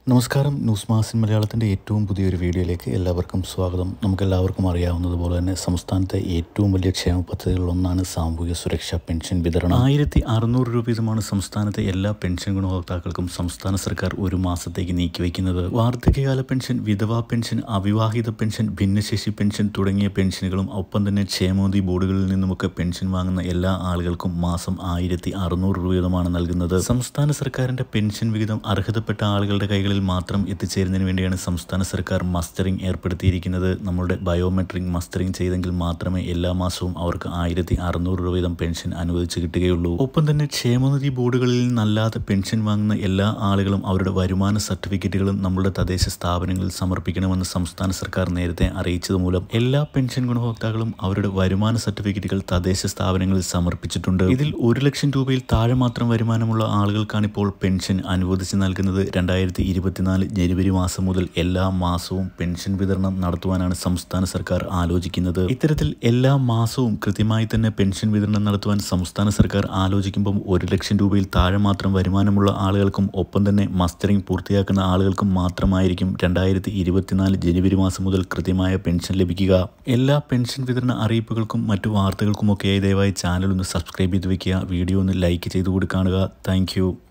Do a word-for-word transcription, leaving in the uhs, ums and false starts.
നമസ്കാരം. ന്യൂസ് മാസിൻ മലയാളത്തിൻ്റെ ഏറ്റവും പുതിയൊരു വീഡിയോയിലേക്ക് എല്ലാവർക്കും സ്വാഗതം. നമുക്കെല്ലാവർക്കും അറിയാവുന്നതുപോലെ തന്നെ സംസ്ഥാനത്തെ ഏറ്റവും വലിയ ക്ഷേമ പദ്ധതികളിലൊന്നാണ് സാമൂഹിക സുരക്ഷാ പെൻഷൻ വിതരണം. ആയിരത്തി അറുന്നൂറ് രൂപ വീതമാണ് സംസ്ഥാനത്തെ എല്ലാ പെൻഷൻ ഗുണഭോക്താക്കൾക്കും സംസ്ഥാന സർക്കാർ ഒരു മാസത്തേക്ക് നീക്കിവെക്കുന്നത്. വാർദ്ധക്യകാല പെൻഷൻ, വിധവാ പെൻഷൻ, അവിവാഹിത പെൻഷൻ, ഭിന്നശേഷി പെൻഷൻ തുടങ്ങിയ പെൻഷനുകളും ഒപ്പം തന്നെ ക്ഷേമനിധി ബോർഡുകളിൽ നിന്നുമൊക്കെ പെൻഷൻ വാങ്ങുന്ന എല്ലാ ആളുകൾക്കും മാസം ആയിരത്തി അറുന്നൂറ് രൂപ വീതമാണ് നൽകുന്നത്. സംസ്ഥാന സർക്കാരിൻ്റെ പെൻഷൻ വിഹിതം അർഹതപ്പെട്ട ആളുകളുടെ കൈകളിൽ മാത്രം എത്തിച്ചേരുന്നതിന് വേണ്ടിയാണ് സംസ്ഥാന സർക്കാർ മസ്റ്ററിംഗ് ഏർപ്പെടുത്തിയിരിക്കുന്നത്. നമ്മളുടെ ബയോമെട്രിക് മസ്റ്ററിംഗ് ചെയ്തെങ്കിൽ മാത്രമേ എല്ലാ മാസവും അവർക്ക് ആയിരത്തി അറുന്നൂറ് രൂപ വീതം പെൻഷൻ അനുവദിച്ച് കിട്ടുകയുള്ളൂ. ഒപ്പം തന്നെ ക്ഷേമനിധി ബോർഡുകളിൽ നിന്നല്ലാതെ പെൻഷൻ വാങ്ങുന്ന എല്ലാ ആളുകളും അവരുടെ വരുമാന സർട്ടിഫിക്കറ്റുകളും നമ്മളുടെ തദ്ദേശ സ്ഥാപനങ്ങളിൽ സമർപ്പിക്കണമെന്ന് സംസ്ഥാന സർക്കാർ നേരത്തെ അറിയിച്ചത് മൂലം എല്ലാ പെൻഷൻ ഗുണഭോക്താക്കളും അവരുടെ വരുമാന സർട്ടിഫിക്കറ്റുകൾ തദ്ദേശ സ്ഥാപനങ്ങളിൽ സമർപ്പിച്ചിട്ടുണ്ട്. ഇതിൽ ഒരു ലക്ഷം രൂപയിൽ താഴെ മാത്രം വരുമാനമുള്ള ആളുകൾക്കാണ് ഇപ്പോൾ പെൻഷൻ അനുവദിച്ച് നൽകുന്നത്. രണ്ടായിരത്തി ഇരുപത്തിനാല് ജനുവരി മാസം മുതൽ എല്ലാ മാസവും പെൻഷൻ വിതരണം നടത്തുവാനാണ് സംസ്ഥാന സർക്കാർ ആലോചിക്കുന്നത്. ഇത്തരത്തിൽ എല്ലാ മാസവും കൃത്യമായി തന്നെ പെൻഷൻ വിതരണം നടത്തുവാൻ സംസ്ഥാന സർക്കാർ ആലോചിക്കുമ്പോൾ ഒരു ലക്ഷം രൂപയിൽ താഴെ മാത്രം വരുമാനമുള്ള ആളുകൾക്കും ഒപ്പം തന്നെ മസ്റ്ററിംഗ് പൂർത്തിയാക്കുന്ന ആളുകൾക്കും മാത്രമായിരിക്കും രണ്ടായിരത്തി ഇരുപത്തിനാല് ജനുവരി മാസം മുതൽ കൃത്യമായ പെൻഷൻ ലഭിക്കുക. എല്ലാ പെൻഷൻ വിതരണ അറിയിപ്പുകൾക്കും മറ്റു വാർത്തകൾക്കുമൊക്കെയായി ദയവായി ചാനൽ ഒന്ന് സബ്സ്ക്രൈബ് ചെയ്ത് വെക്കുക. വീഡിയോ ഒന്ന് ലൈക്ക് ചെയ്തുകൂടി കാണുക. താങ്ക്